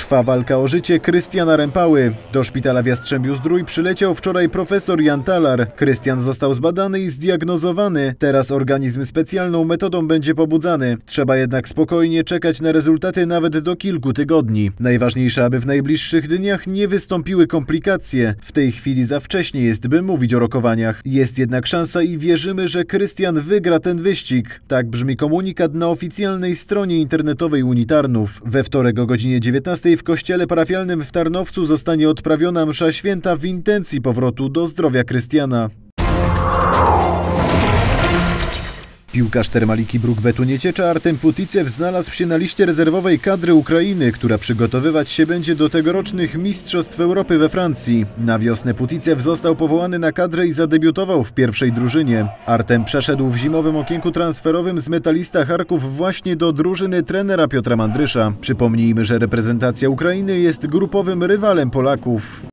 Trwa walka o życie Krystiana Rempały. Do szpitala w Jastrzębiu-Zdrój przyleciał wczoraj profesor Jan Talar. Krystian został zbadany i zdiagnozowany. Teraz organizm specjalną metodą będzie pobudzany. Trzeba jednak spokojnie czekać na rezultaty nawet do kilku tygodni. Najważniejsze, aby w najbliższych dniach nie wystąpiły komplikacje. W tej chwili za wcześnie jest, by mówić o rokowaniach. Jest jednak szansa i wierzymy, że Krystian wygra ten wyścig. Tak brzmi komunikat na oficjalnej stronie internetowej Unitarnów. We wtorek o godzinie 19 w kościele parafialnym w Tarnowcu zostanie odprawiona msza święta w intencji powrotu do zdrowia Krystiana. Piłkarz Termaliki Bruk-Betu Nieciecza Artem Puticew znalazł się na liście rezerwowej kadry Ukrainy, która przygotowywać się będzie do tegorocznych Mistrzostw Europy we Francji. Na wiosnę Puticew został powołany na kadrę i zadebiutował w pierwszej drużynie. Artem przeszedł w zimowym okienku transferowym z Metalista Charków właśnie do drużyny trenera Piotra Mandrysza. Przypomnijmy, że reprezentacja Ukrainy jest grupowym rywalem Polaków.